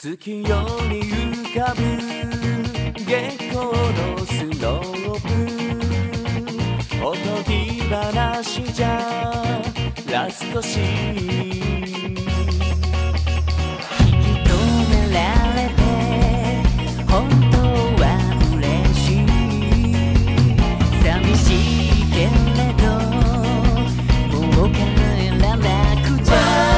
月夜に浮かぶ月光のスロープ、おとぎ話じゃラストシーン。引き止められて本当は嬉しい、寂しいけれどもう帰らなくちゃ。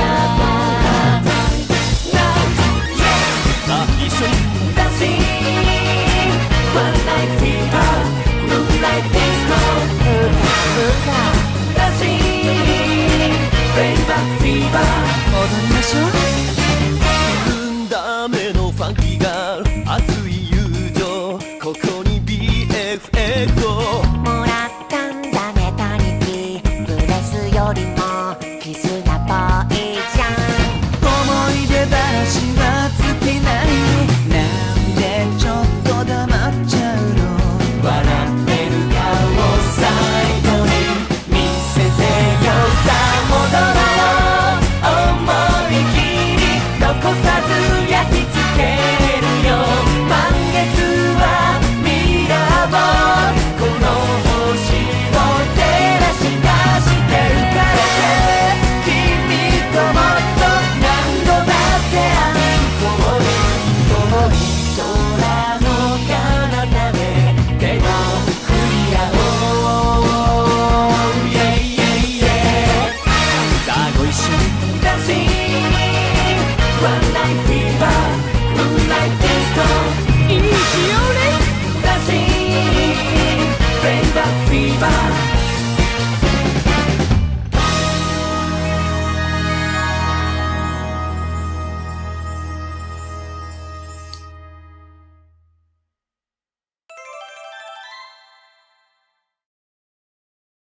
踊りましょう。運ダメのファンキーガール、熱い友情、ここに BFF をもらったんだね、タニティブレスよりも